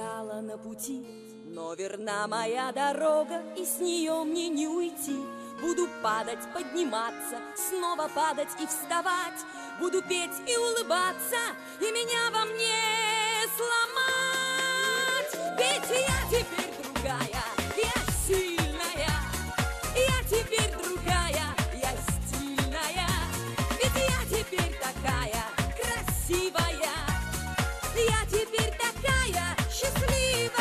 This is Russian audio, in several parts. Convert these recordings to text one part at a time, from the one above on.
встала на пути, но верна моя дорога, и с нее мне не уйти. Буду падать, подниматься, снова падать и вставать. Буду петь и улыбаться, и меня во мне сломать. Ведь я теперь другая, я сильная. Я теперь другая, я стильная. Ведь я теперь такая красивая. Я теперь такая счастливая.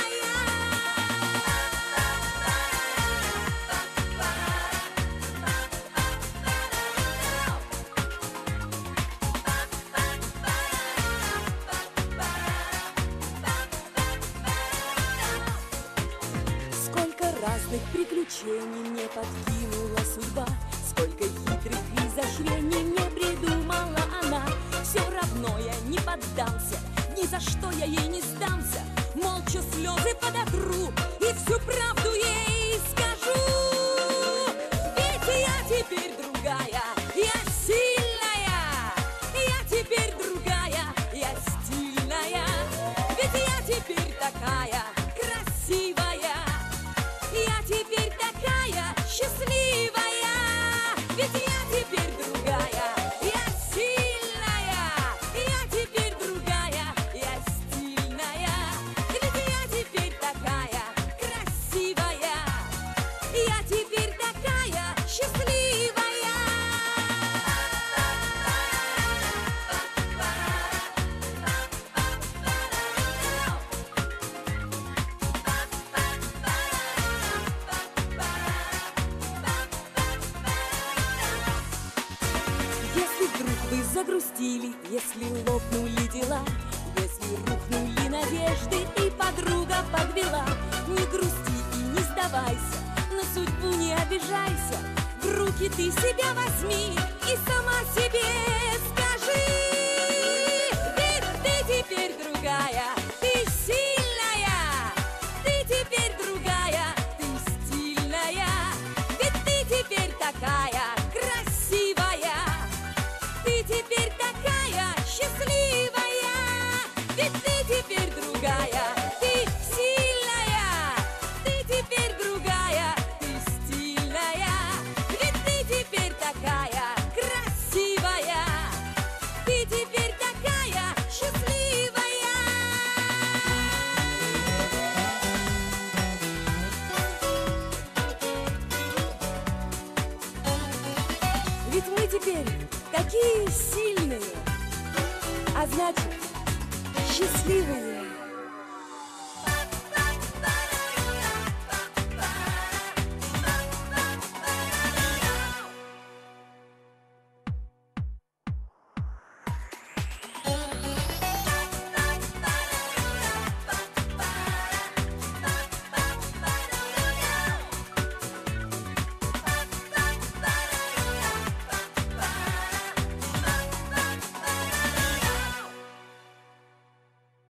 Сколько разных приключений мне подкинула судьба, сколько хитрых изощрений мне придумала она. Все равно я не поддамся, ни за что я ей не сдамся. Молча слезы подотру и всю правду ей скажу. Ведь я теперь другая, я сильная. Я теперь другая, я стильная. Ведь я теперь такая красивая. Я теперь такая счастливая. Ведь я теперь другая, я сильная. Я теперь другая, я стильная. Ведь я теперь такая красивая. Я теперь такая счастливая. Если вдруг вы загрустили, если лопнули дела, если рухнули надежды и подруга подвела, не грусти и не сдавайся, на судьбу не обижайся. В руки ты себя возьми и сама себе скажи. Ведь ты теперь другая, ты сильная. Ты теперь другая, ты стильная. Ведь ты теперь такая красивая. Ты теперь такая счастливая. Ведь ты теперь другая, ты сильная. Ты теперь другая, ты стильная. Ведь ты теперь такая красивая. Ты теперь такая счастливая. Ведь мы теперь такие сильные, а значит, счастливые.